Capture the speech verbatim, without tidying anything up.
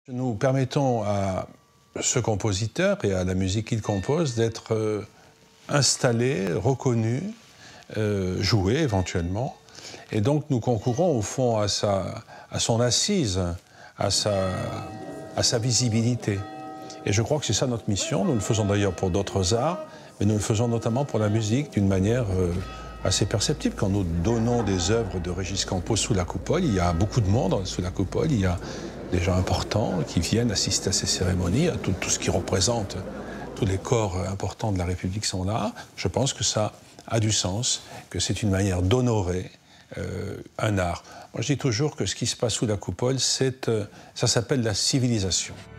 Nous permettons à ce compositeur et à la musique qu'il compose d'être euh, installés, reconnus, euh, joués éventuellement. Et donc nous concourons au fond à, sa, à son assise, à sa, à sa visibilité. Et je crois que c'est ça notre mission. Nous le faisons d'ailleurs pour d'autres arts, mais nous le faisons notamment pour la musique d'une manière euh, assez perceptible. Quand nous donnons des œuvres de Régis Campos sous la coupole, il y a beaucoup de monde sous la coupole, il y a des gens importants qui viennent assister à ces cérémonies, à tout, tout ce qui représente, tous les corps importants de la République sont là. Je pense que ça a du sens, que c'est une manière d'honorer euh, un art. Moi je dis toujours que ce qui se passe sous la coupole, c'est, euh, ça s'appelle la civilisation.